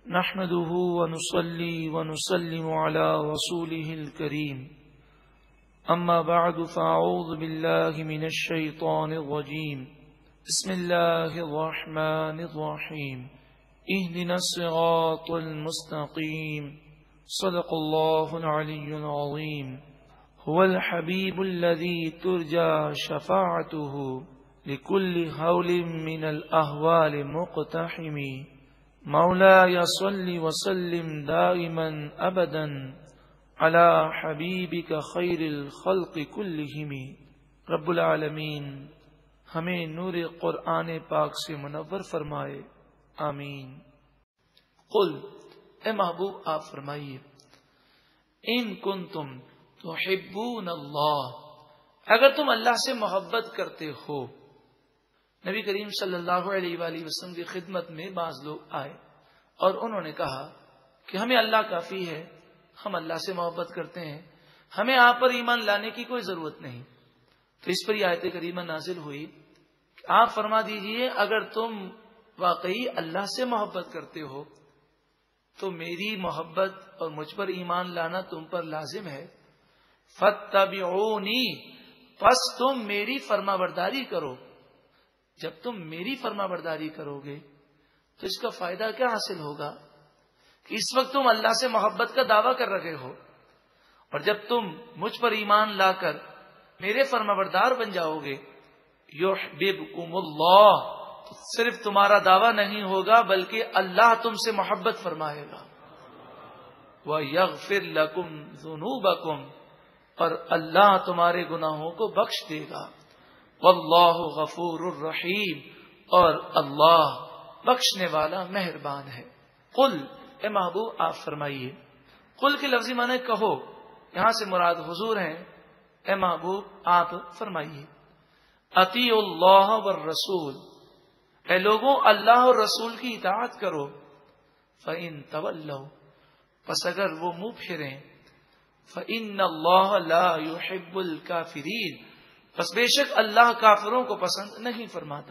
نحمده ونصلي ونسلم على رسوله الكريم أما بعد فأعوذ بالله من الشيطان الرجيم بسم الله الرحمن الرحيم اهدنا الصراط المستقيم صدق الله العلي العظيم هو الحبيب الذي ترجى شفاعته لكل هول من الأهوال مقتحم مولاي صل وسلم دائما ابدا على حبیبک خیر الخلق کلہم۔ رب العالمین ہمیں نور قرآن پاک سے منور فرمائے، آمین۔ قل، اے محبوب آپ فرمائیے، ان کنتم تحبون اللہ، اگر تم اللہ سے محبت کرتے ہو۔ نبی کریم صلی اللہ علیہ وآلہ وسلم کی خدمت میں بعض لوگ آئے اور انہوں نے کہا کہ ہمیں اللہ کافی ہے، ہم اللہ سے محبت کرتے ہیں، ہمیں آپ پر ایمان لانے کی کوئی ضرورت نہیں۔ تو اس پر یہ آیت کریمہ نازل ہوئی کہ آپ فرما دیجئے اگر تم واقعی اللہ سے محبت کرتے ہو تو میری محبت اور مجھ پر ایمان لانا تم پر لازم ہے۔ فاتبعونی، پس تم میری فرما برداری کرو۔ جب تم میری فرما برداری کرو گے تو اس کا فائدہ کیا حاصل ہوگا کہ اس وقت تم اللہ سے محبت کا دعویٰ کر رہے ہو، اور جب تم مجھ پر ایمان لا کر میرے فرما بردار بن جاؤ گے، یحببکم اللہ، تو صرف تمہارا دعویٰ نہیں ہوگا بلکہ اللہ تم سے محبت فرمائے گا، وَيَغْفِرْ لَكُمْ ذُنُوبَكُمْ، اور اللہ تمہارے گناہوں کو بخش دے گا، واللہ غفور الرحیم، اور اللہ بخشنے والا مہربان ہے۔ قل، اے محبوب آپ فرمائیے، قل کے لفظی معنی کہو، یہاں سے مراد حضور ہیں۔ اے محبوب آپ فرمائیے، اطیعوا اللہ والرسول، اے لوگوں اللہ اور رسول کی اطاعت کرو، فإن تولوا، پس اگر وہ منہ پھیریں، فإن اللہ لا يحب الکافرین، پس بے شک اللہ کافروں کو پسند نہیں فرماتا۔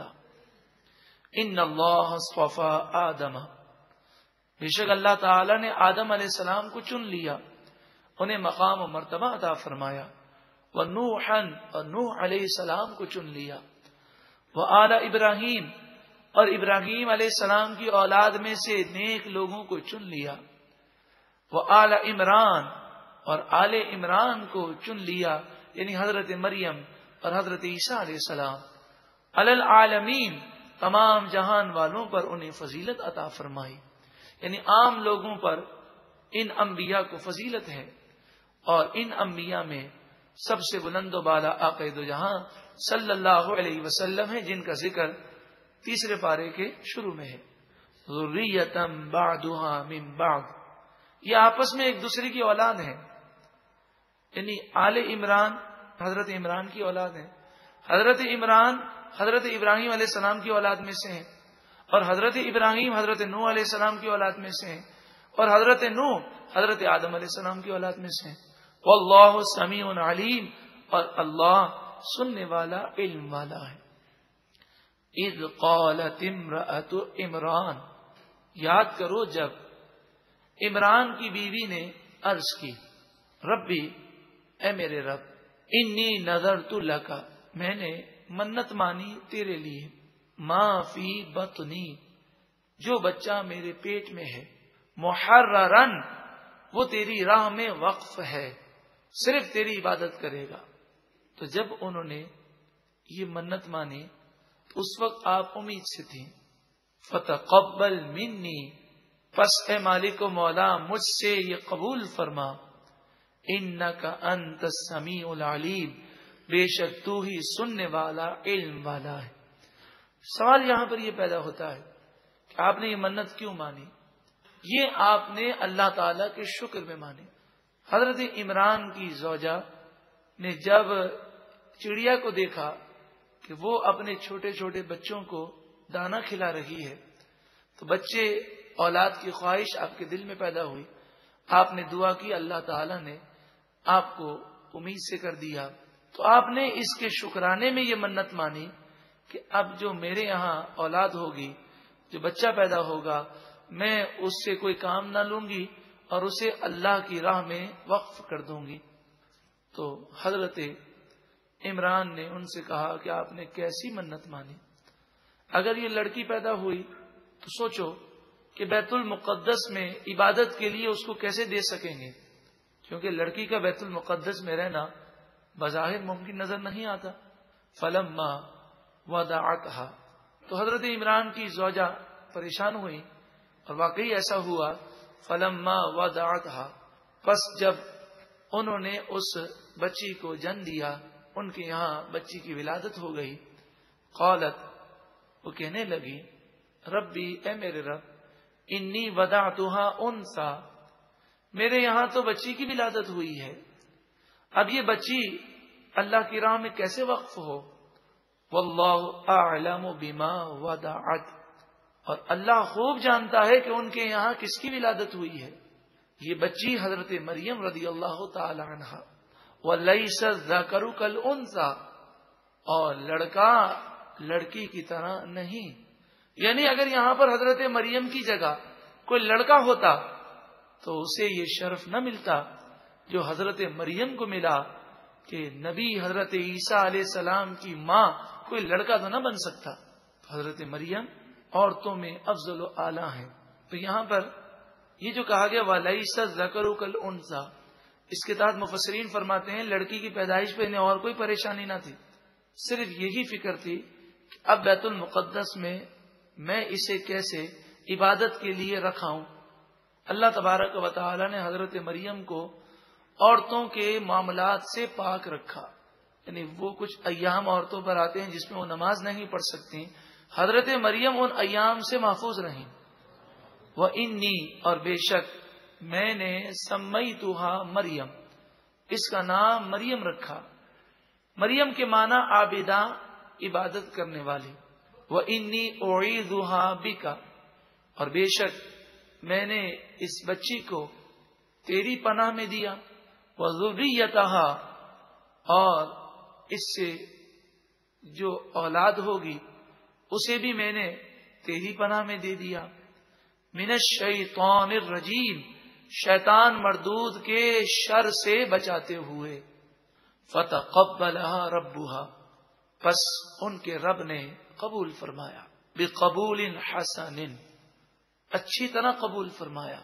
ان اللہ اصطفى آدم، بے شک اللہ تعالی نے آدم علیہ السلام کو چن لیا، انہیں مقام و مرتبہ عطا فرمایا، ونوحا، اور نوح علیہ السلام کو چن لیا، وآل ابراہیم، اور ابراہیم علیہ السلام کی اولاد میں سے نیک لوگوں کو چن لیا، وآل عمران، اور آل عمران کو چن لیا، یعنی حضرت مریم اور حضرت عیسیٰ علیہ السلام، علی العالمین، تمام جہان والوں پر انہیں فضیلت عطا فرمائی، یعنی عام لوگوں پر ان انبیاء کو فضیلت ہے، اور ان انبیاء میں سب سے بلند و بالا آقا دو جہاں صلی اللہ علیہ وسلم ہے، جن کا ذکر تیسرے پارے کے شروع میں ہے۔ ذریۃ بعضھا من بعض، یہ آپس میں ایک دوسرے کی اولاد ہیں، یعنی آل عمران حضرت عمران کی اولاد ہیں، حضرت عمران حضرت ابراہیم علیہ السلام کی اولاد میں سے ہیں، اور حضرت ابراہیم حضرت نوح علیہ السلام کی اولاد میں سے ہیں، اور حضرت نوح حضرت آدم علیہ السلام کی اولاد میں سے ہیں۔ واللہ سمیع علیم، اور اللہ سننے والا علم والا ہے۔ اذ قالت امرأۃ عمران، یاد کرو جب عمران کی بیوی نے عرض کی، ربی، اے میرے رب، انی نذرت لک، میں نے منت مانی تیرے لیے، ما فی بطنی، جو بچہ میرے پیٹ میں ہے، محررن، وہ تیری راہ میں وقف ہے، صرف تیری عبادت کرے گا۔ تو جب انہوں نے یہ منت مانی تو اس وقت آپ امید سے تھیں، فتقبل منی، پس اے مالک و مولا مجھ سے یہ قبول فرما، انک انت السمیع العلیم، بے شک تو ہی سننے والا علم والا ہے۔ سوال یہاں پر یہ پیدا ہوتا ہے کہ آپ نے یہ منت کیوں مانی؟ یہ آپ نے اللہ تعالی کے شکر میں مانی۔ حضرت عمران کی زوجہ نے جب چڑیا کو دیکھا کہ وہ اپنے چھوٹے چھوٹے بچوں کو دانا کھلا رہی ہے، تو بچے اولاد کی خواہش آپ کے دل میں پیدا ہوئی، آپ نے دعا کی، اللہ تعالی نے آپ کو امید سے کر دیا، تو آپ نے اس کے شکرانے میں یہ منت مانی کہ اب جو میرے یہاں اولاد ہوگی، جو بچہ پیدا ہوگا، میں اس سے کوئی کام نہ لوں گی اور اسے اللہ کی راہ میں وقف کر دوں گی۔ تو حضرت عمران نے ان سے کہا کہ آپ نے کیسی منت مانی؟ اگر یہ لڑکی پیدا ہوئی تو سوچو کہ بیت المقدس میں عبادت کے لیے اس کو کیسے دے سکیں گے، کیونکہ لڑکی کا بیت المقدس میں رہنا بظاہر ممکن نظر نہیں آتا۔ فلما وضعتها، تو حضرت عمران کی زوجہ پریشان ہوئی اور واقعی ایسا ہوا۔ فلما وضعتها، پس جب انہوں نے اس بچی کو جن دیا، ان کے یہاں بچی کی ولادت ہو گئی۔ قالت، وہ کہنے لگی، ربی، اے میرے رب، انی وضعتها انثى، میرے یہاں تو بچی کی ولادت ہوئی ہے، اب یہ بچی اللہ کی راہ میں کیسے وقف ہو؟ واللہ اعلم بما وضعت، اور اللہ خوب جانتا ہے کہ ان کے یہاں کس کی ولادت ہوئی ہے۔ یہ بچی حضرت مریم رضی اللہ تعالی عنہا۔ وَلَيْسَ الذَّكَرُ كَالْأُنثَىٰ، اور لڑکا لڑکی کی طرح نہیں، یعنی اگر یہاں پر حضرت مریم کی جگہ کوئی لڑکا ہوتا تو اسے یہ شرف نہ ملتا جو حضرت مریم کو ملا کہ نبی حضرت عیسیٰ علیہ السلام کی ماں کوئی لڑکا تو نہ بن سکتا۔ حضرت مریم عورتوں میں افضل و اعلیٰ ہیں۔ تو یہاں پر یہ جو کہا گیا وَلَيْسَ الذَّكَرُ كَالْأُنثَىٰ، اس کے تحت مفسرین فرماتے ہیں لڑکی کی پیدائش پہ انہیں اور کوئی پریشانی نہ تھی، صرف یہی فکر تھی کہ اب بیت المقدس میں اسے کیسے عبادت کے لیے رکھاؤں۔ اللہ تبارک و تعالی نے حضرت مریم کو عورتوں کے معاملات سے پاک رکھا، یعنی وہ کچھ ایام عورتوں پر آتے ہیں جس میں وہ نماز نہیں پڑھ سکتی، حضرت مریم ان ایام سے محفوظ رہیں۔ وَإِنِّي، اور بے شک میں نے سَمَّيْتُهَا مریم، اس کا نام مریم رکھا۔ مریم کے معنی عابدہ، عبادت کرنے والی۔ وَإِنِّي أُعِيذُهَا بِكَ، اور بے شک میں نے اس بچی کو تیری پناہ میں دیا۔ وَذُرِّيَّتَهَا، اور اس سے جو اولاد ہوگی اسے بھی میں نے تیری پناہ میں دے دیا۔ من الشیطان الرجیم، شیطان مردود کے شر سے بچاتے ہوئے۔ فتقبلها ربها، پس ان کے رب نے قبول فرمایا۔ بقبول حسن، اچھی طرح قبول فرمایا۔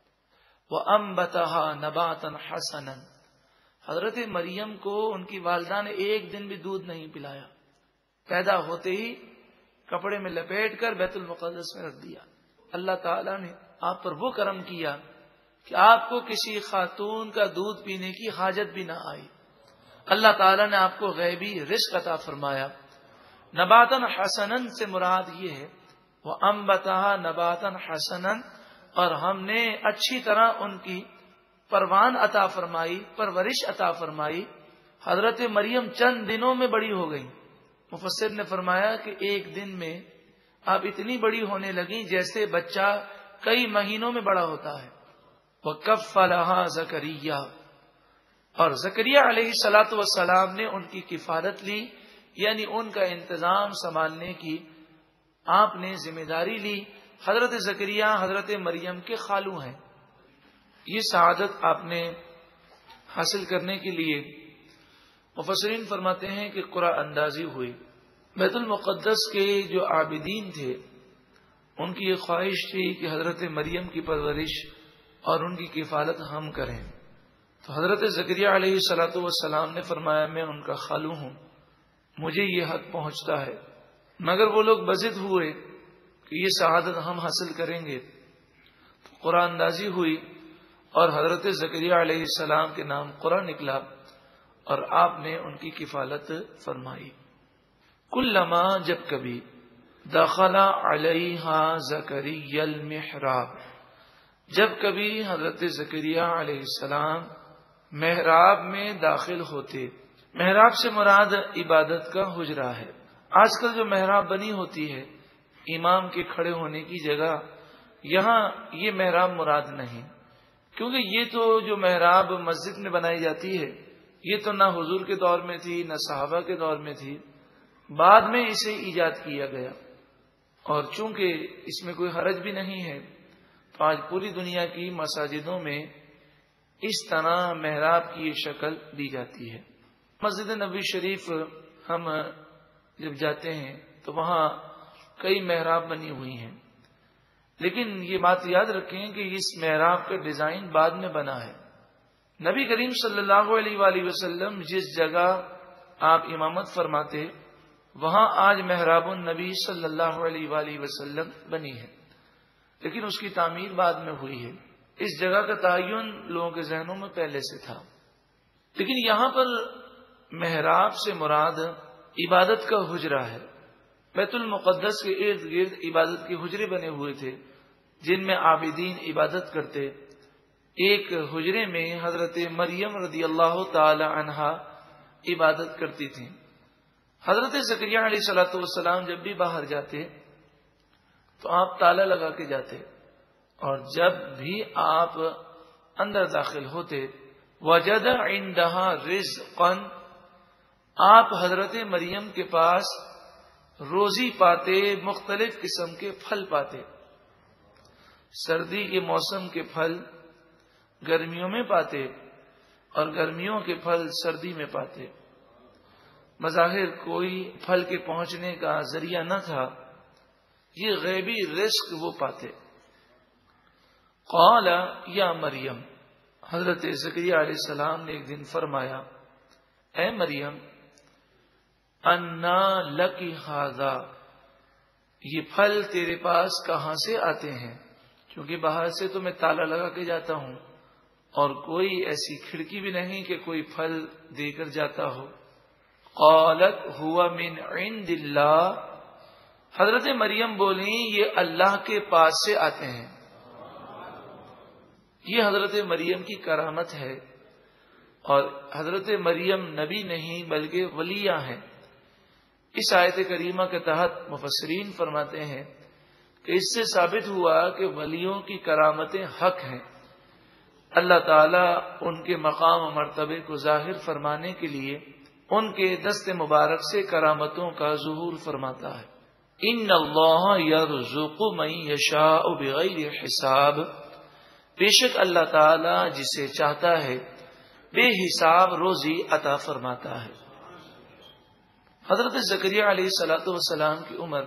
وَأَنبَتَهَا نَبَاتًا حَسَنًا، حضرت مریم کو ان کی والدہ نے ایک دن بھی دودھ نہیں پلایا، پیدا ہوتے ہی کپڑے میں لپیٹ کر بیت المقدس میں رکھ دیا۔ اللہ تعالیٰ نے آپ پر وہ کرم کیا کہ آپ کو کسی خاتون کا دودھ پینے کی حاجت بھی نہ آئی۔ اللہ تعالیٰ نے آپ کو غیبی رزق عطا فرمایا۔ نباتن حسنن سے مراد یہ ہے وَأَنبَتَهَا نَبَاتًا حَسَنًا، اور ہم نے اچھی طرح ان کی پروان عطا فرمائی، پرورش عطا فرمائی۔ حضرت مریم چند دنوں میں بڑی ہو گئی۔ مفسر نے فرمایا کہ ایک دن میں آپ اتنی بڑی ہونے لگیں جیسے بچہ کئی مہینوں میں بڑا ہوتا ہے۔ وَكَفَّلَهَا زَكَرِيَّا، اور زکریا علیہ الصلاۃ والسلام نے ان کی کفالت لی، یعنی ان کا انتظام سنبھالنے کی آپ نے ذمہ داری لی۔ حضرت زکریا حضرت مریم کے خالو ہیں۔ یہ سعادت آپ نے حاصل کرنے کے لیے مفسرین فرماتے ہیں کہ قرآن اندازی ہوئی۔ بیت المقدس کے جو عابدین تھے ان کی یہ خواہش تھی کہ حضرت مریم کی پرورش اور ان کی کفالت ہم کریں، تو حضرت زکریا علیہ الصلاۃ والسلام نے فرمایا میں ان کا خالو ہوں، مجھے یہ حق پہنچتا ہے۔ مگر وہ لوگ بضد ہوئے کہ یہ سعادت ہم حاصل کریں گے، تو قرآن اندازی ہوئی اور حضرت زکریا علیہ السلام کے نام قرآن نکلا اور آپ نے ان کی کفالت فرمائی۔ کلما، جب کبھی، دخل علیہا زکریا المحراب، جب کبھی حضرت زکریا علیہ السلام محراب میں داخل ہوتے۔ محراب سے مراد عبادت کا حجرہ ہے۔ آج کل جو محراب بنی ہوتی ہے امام کے کھڑے ہونے کی جگہ، یہاں یہ محراب مراد نہیں، کیونکہ یہ تو جو محراب مسجد میں بنائی جاتی ہے یہ تو نہ حضور کے دور میں تھی نہ صحابہ کے دور میں تھی، بعد میں اسے ایجاد کیا گیا، اور چونکہ اس میں کوئی حرج بھی نہیں ہے آج پوری دنیا کی مساجدوں میں اس طرح محراب کی یہ شکل دی جاتی ہے۔ مسجد نبوی شریف ہم جب جاتے ہیں تو وہاں کئی محراب بنی ہوئی ہیں، لیکن یہ بات یاد رکھیں کہ اس محراب کا ڈیزائن بعد میں بنا ہے۔ نبی کریم صلی اللہ علیہ وآلہ وسلم جس جگہ آپ امامت فرماتے وہاں آج محراب النبی صلی اللہ علیہ وآلہ وسلم بنی ہے، لیکن اس کی تعمیر بعد میں ہوئی ہے۔ اس جگہ کا تعین لوگوں کے ذہنوں میں پہلے سے تھا، لیکن یہاں پر محراب سے مراد عبادت کا حجرہ ہے۔ بیت المقدس کے ارد گرد عبادت کے حجرے بنے ہوئے تھے جن میں عابدین عبادت کرتے۔ ایک حجرے میں حضرت مریم رضی اللہ تعالی عنہا عبادت کرتی تھیں۔ حضرت زکریا علیہ الصلوۃ والسلام جب بھی باہر جاتے تو آپ تالا لگا کے جاتے، اور جب بھی آپ اندر داخل ہوتے وجد عندہا رزقا، آپ حضرت مریم کے پاس روزی پاتے، مختلف قسم کے پھل پاتے۔ سردی کے موسم کے پھل گرمیوں میں پاتے اور گرمیوں کے پھل سردی میں پاتے۔ بظاہر کوئی پھل کے پہنچنے کا ذریعہ نہ تھا، یہ غیبی رزق وہ پاتے۔ قال یا مریم، حضرت زکریا علیہ السلام نے ایک دن فرمایا، اے مریم، انا لکی ھذا، یہ پھل تیرے پاس کہاں سے آتے ہیں؟ کیونکہ باہر سے تو میں تالا لگا کے جاتا ہوں اور کوئی ایسی کھڑکی بھی نہیں کہ کوئی پھل دے کر جاتا ہو۔ قالت ہوا من عند اللہ، حضرت مریم بولی یہ اللہ کے پاس سے آتے ہیں۔ یہ حضرت مریم کی کرامت ہے، اور حضرت مریم نبی نہیں بلکہ ولیہ ہیں۔ اس آیت کریمہ کے تحت مفسرین فرماتے ہیں کہ اس سے ثابت ہوا کہ ولیوں کی کرامتیں حق ہیں۔ اللہ تعالیٰ ان کے مقام و مرتبے کو ظاہر فرمانے کے لیے ان کے دست مبارک سے کرامتوں کا ظہور فرماتا ہے۔ ان اللہ یرزق من یشاء بغیر حساب، بے شک اللہ تعالیٰ جسے چاہتا ہے بے حساب روزی عطا فرماتا ہے۔ حضرت زکریا علیہ الصلوۃ والسلام کی عمر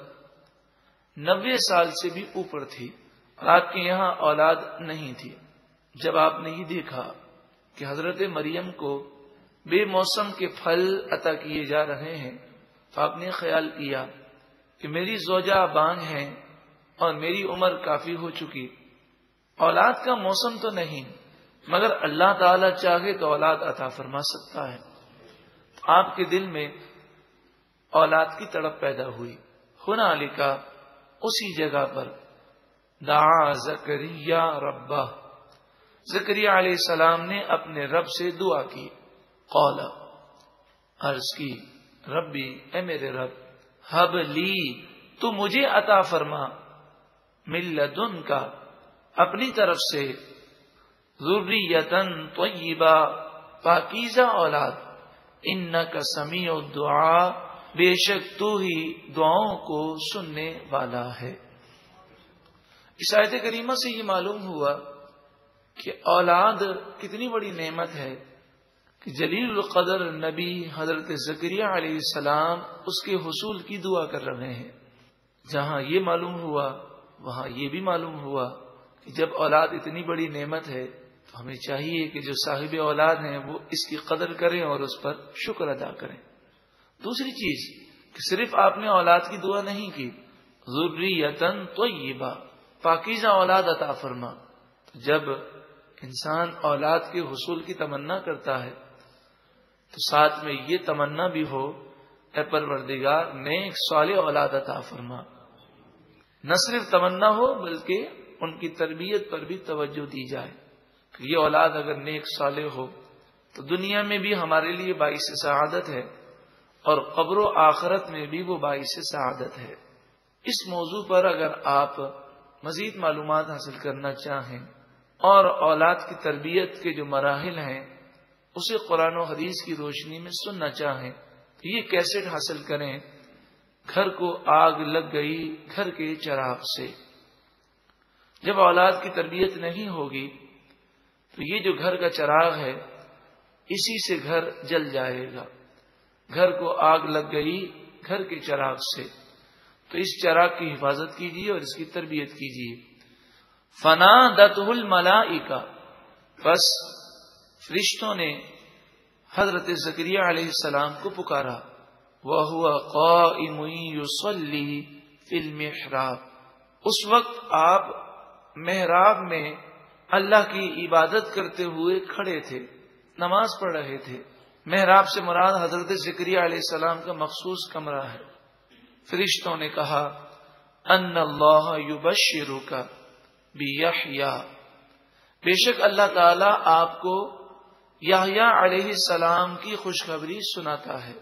90 سال سے بھی اوپر تھی، اور آپ کے یہاں اولاد نہیں تھی۔ جب آپ نے یہ دیکھا کہ حضرت مریم کو بے موسم کے پھل عطا کیے جا رہے ہیں تو آپ نے خیال کیا کہ میری زوجہ بانگ ہیں اور میری عمر کافی ہو چکی، اولاد کا موسم تو نہیں، مگر اللہ تعالی چاہے تو اولاد عطا فرما سکتا ہے۔ آپ کے دل میں اولاد کی تڑپ پیدا ہوئی۔ ہنالک، اسی جگہ پر، دعا زکریا ربہ، زکریا علیہ السلام نے اپنے رب سے دعا کی۔ قال، عرض کی، ربی، اے میرے رب، حب لی، تو مجھے عطا فرما، من لدنک، اپنی طرف سے، ذریۃ طیبہ، پاکیزہ اولاد، انک سمیع الدعاء، بے شک تو ہی دعاؤں کو سننے والا ہے۔ اس آیت کریمہ سے یہ معلوم ہوا کہ اولاد کتنی بڑی نعمت ہے کہ جلیل القدر نبی حضرت زکریا علیہ السلام اس کے حصول کی دعا کر رہے ہیں۔ جہاں یہ معلوم ہوا وہاں یہ بھی معلوم ہوا کہ جب اولاد اتنی بڑی نعمت ہے تو ہمیں چاہیے کہ جو صاحب اولاد ہیں وہ اس کی قدر کریں اور اس پر شکر ادا کریں۔ دوسری چیز کہ صرف آپ نے اولاد کی دعا نہیں کی، ذریۃ طیبہ، پاکیزہ اولاد عطا فرما۔ جب انسان اولاد کے حصول کی تمنا کرتا ہے تو ساتھ میں یہ تمنا بھی ہو، اے پروردگار نیک صالح اولاد عطا فرما۔ نہ صرف تمنا ہو بلکہ ان کی تربیت پر بھی توجہ دی جائے کہ یہ اولاد اگر نیک صالح ہو تو دنیا میں بھی ہمارے لیے باعث سعادت ہے اور قبر و آخرت میں بھی وہ باعث سعادت ہے۔ اس موضوع پر اگر آپ مزید معلومات حاصل کرنا چاہیں اور اولاد کی تربیت کے جو مراحل ہیں اسے قرآن و حدیث کی روشنی میں سننا چاہیں تو یہ کیسٹ حاصل کریں، گھر کو آگ لگ گئی گھر کے چراغ سے۔ جب اولاد کی تربیت نہیں ہوگی تو یہ جو گھر کا چراغ ہے اسی سے گھر جل جائے گا. گھر کو آگ لگ گئی گھر کے چراغ سے، تو اس چراغ کی حفاظت کیجیے اور اس کی تربیت کیجیے. فنادتہ الملائکہ، بس فرشتوں نے حضرت زکریا علیہ السلام کو پکارا. وَهُوَ قَائِمٌ يُصَلِّي فِي الْمِحْرَابِ، اس وقت آپ محراب میں اللہ کی عبادت کرتے ہوئے کھڑے تھے، نماز پڑھ رہے تھے. محراب سے مراد حضرت زکریا علیہ السلام کا مخصوص کمرہ ہے. فرشتوں نے کہا ان اللہ یبشرک بیحییٰ، بے شک اللہ تعالی آپ کو یحییٰ علیہ السلام کی خوشخبری سناتا ہے.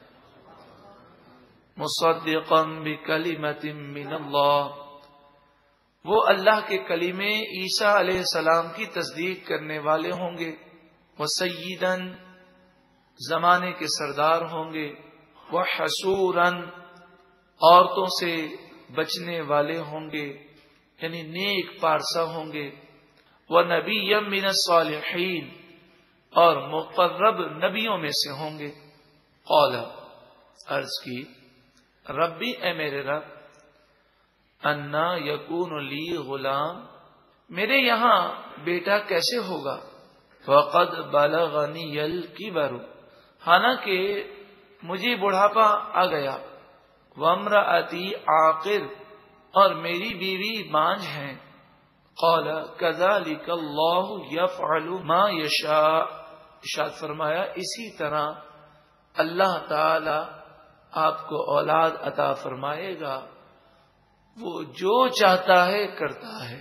مصدقا بکلمۃ من اللہ، وہ اللہ کے کلمے عیسیٰ علیہ السلام کی تصدیق کرنے والے ہوں گے. وسیداً، زمانے کے سردار ہوں گے. وحسوراً، عورتوں سے بچنے والے ہوں گے، یعنی نیک پارسا ہوں گے. ونبیا من الصالحین، اور مقرب نبیوں میں سے ہوں گے. قال، عرض کی، ربی اے میرے رب، انا یکون لی غلام، میرے یہاں بیٹا کیسے ہوگا. وقد بلغنی الکبر، حالانکہ مجھے بڑھاپا آ گیا. وامرأتی عاقر، اور میری بیوی بانجھ ہیں. قال کذالک اللہ یفعل ما یشاء، ارشاد فرمایا اسی طرح اللہ تعالی آپ کو اولاد عطا فرمائے گا، وہ جو چاہتا ہے کرتا ہے.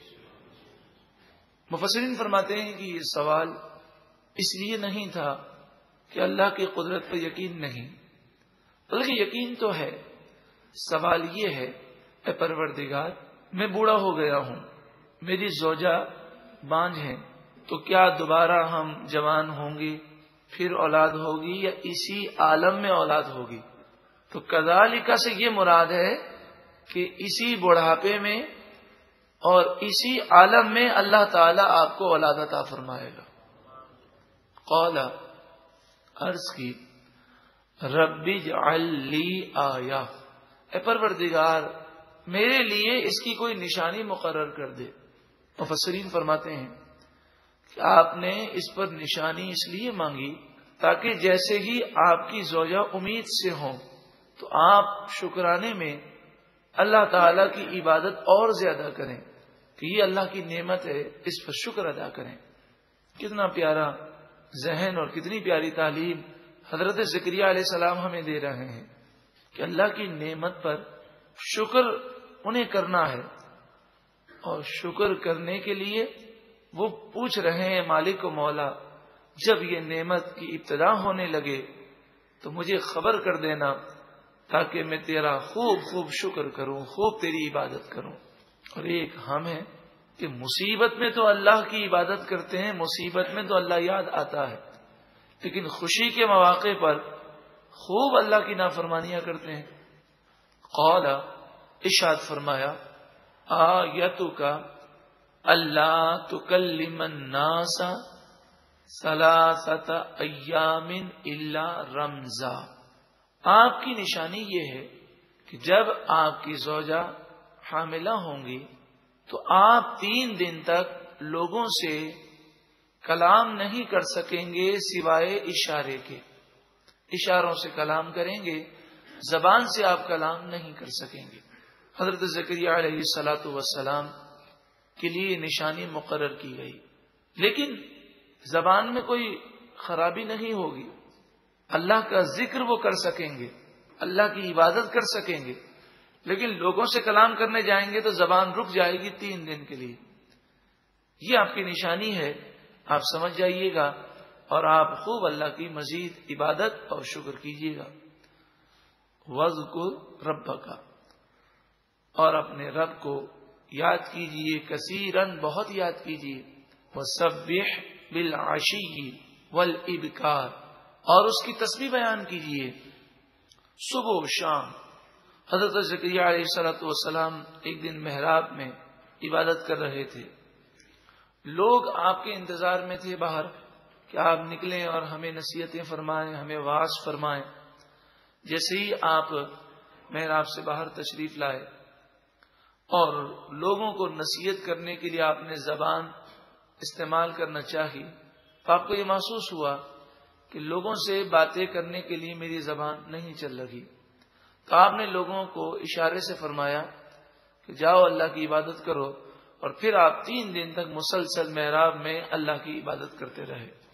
مفسرین فرماتے ہیں کہ یہ سوال اس لیے نہیں تھا کہ اللہ کی قدرت پر یقین نہیں، بلکہ یقین تو ہے. سوال یہ ہے، اے پروردگار، میں بوڑھا ہو گیا ہوں، میری زوجہ بانجھ ہیں، تو کیا دوبارہ ہم جوان ہوں گے، پھر اولاد ہوگی، یا اسی عالم میں اولاد ہوگی؟ تو کذالک سے یہ مراد ہے کہ اسی بڑھاپے میں اور اسی عالم میں اللہ تعالی آپ کو اولاد عطا فرمائے گا. قال، عرض کی، رب اجعل لی آیہ، اے پروردگار میرے لیے اس کی کوئی نشانی مقرر کر دے. مفسرین فرماتے ہیں کہ آپ نے اس پر نشانی اس لیے مانگی تاکہ جیسے ہی آپ کی زوجہ امید سے ہوں تو آپ شکرانے میں اللہ تعالی کی عبادت اور زیادہ کریں کہ یہ اللہ کی نعمت ہے، اس پر شکر ادا کریں. کتنا پیارا ذہن اور کتنی پیاری تعلیم حضرت زکریا علیہ السلام ہمیں دے رہے ہیں کہ اللہ کی نعمت پر شکر انہیں کرنا ہے، اور شکر کرنے کے لیے وہ پوچھ رہے ہیں مالک و مولا، جب یہ نعمت کی ابتدا ہونے لگے تو مجھے خبر کر دینا تاکہ میں تیرا خوب خوب شکر کروں، خوب تیری عبادت کروں. اور ایک ہم ہے کہ مصیبت میں تو اللہ کی عبادت کرتے ہیں، مصیبت میں تو اللہ یاد آتا ہے، لیکن خوشی کے مواقع پر خوب اللہ کی نافرمانیاں کرتے ہیں. قال، ارشاد فرمایا، آیتک اللہ تکلم الناس ثلاثۃ ایام الا رمزا، آپ کی نشانی یہ ہے کہ جب آپ کی زوجہ حاملہ ہوں گی تو آپ 3 دن تک لوگوں سے کلام نہیں کر سکیں گے سوائے اشارے کے. اشاروں سے کلام کریں گے، زبان سے آپ کلام نہیں کر سکیں گے. حضرت زکریا علیہ الصلاۃ والسلام کے لیے نشانی مقرر کی گئی، لیکن زبان میں کوئی خرابی نہیں ہوگی، اللہ کا ذکر وہ کر سکیں گے، اللہ کی عبادت کر سکیں گے، لیکن لوگوں سے کلام کرنے جائیں گے تو زبان رک جائے گی 3 دن کے لیے. یہ آپ کی نشانی ہے، آپ سمجھ جائیے گا اور آپ خوب اللہ کی مزید عبادت اور شکر کیجیے گا. وَاذْكُرْ رَبَّكَ، اور اپنے رب کو یاد کیجیے، کثیرن بہت یاد کیجیے. وَسَبِّحْ بِالْعَشِيِّ وَالْإِبْكَارِ، اور اس کی تسبیح بیان کیجیے صبح و شام. حضرت زکریا علیہ الصلوۃ والسلام ایک دن محراب میں عبادت کر رہے تھے. لوگ آپ کے انتظار میں تھے باہر کہ آپ نکلیں اور ہمیں نصیحتیں فرمائیں، ہمیں واعظ فرمائیں. جیسے ہی آپ محراب سے باہر تشریف لائے اور لوگوں کو نصیحت کرنے کے لیے آپ نے زبان استعمال کرنا چاہی تو آپ کو یہ محسوس ہوا کہ لوگوں سے باتیں کرنے کے لیے میری زبان نہیں چل رہی. تو آپ نے لوگوں کو اشارے سے فرمایا کہ جاؤ اللہ کی عبادت کرو، اور پھر آپ 3 دن تک مسلسل محراب میں اللہ کی عبادت کرتے رہے.